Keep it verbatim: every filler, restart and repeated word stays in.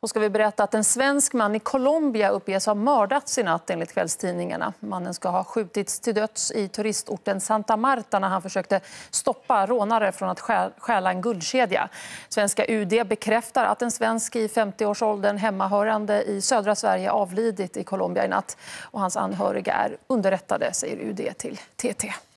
Då ska vi berätta att en svensk man i Colombia uppges ha mördats i natt enligt kvällstidningarna. Mannen ska ha skjutits till döds i turistorten Santa Marta när han försökte stoppa rånare från att stjäla en guldkedja. Svenska U D bekräftar att en svensk i femtioårsåldern hemmahörande i södra Sverige avlidit i Colombia i natt. Och hans anhöriga är underrättade, säger U D till T T.